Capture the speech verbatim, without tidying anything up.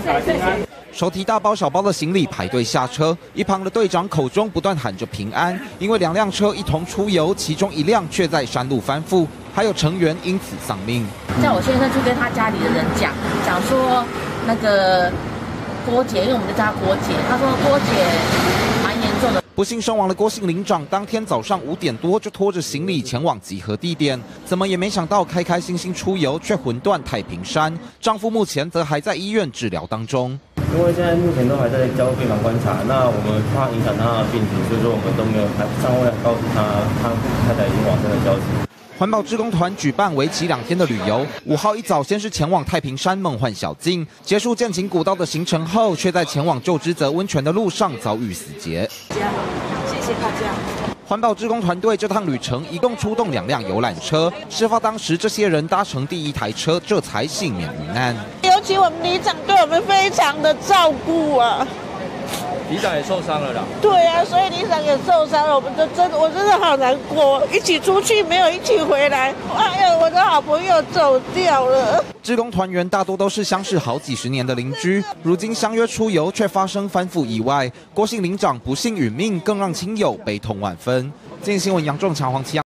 手提大包小包的行李排队下车，一旁的队长口中不断喊着平安，因为两辆车一同出游，其中一辆却在山路翻覆，还有成员因此丧命。 叫我先生去跟他家里的人讲，讲说那个郭姐，因为我们就叫她郭姐，他说郭姐蛮严重的。 不幸身亡的郭姓领长，当天早上五点多就拖着行李前往集合地点，怎么也没想到开开心心出游，却魂断太平山。丈夫目前则还在医院治疗当中。 因为现在目前都还在交病房观察，那我们怕影响他的病情，所以说我们都没有还尚未告诉他他太太已经往生的消息。 环保志工团举办为期两天的旅游，五号一早先是前往太平山梦幻小径，结束剑琴古道的行程后，却在前往旧之泽温泉的路上遭遇死劫。 谢谢大家。 环保志工团队这趟旅程一共出动两辆游览车，事发当时这些人搭乘第一台车，这才幸免于难。 尤其我们里长对我们非常的照顾啊。 里长也受伤了啦。 对啊，所以里长也受伤了，我们就真的，我真的好难过。一起出去没有一起回来，哎呀，我的好朋友走掉了。 志工团员大多都是相识好几十年的邻居，如今相约出游，却发生翻覆意外。郭姓领长不幸殒命，更让亲友悲痛万分。今日新闻杨仲强、黄奇阳。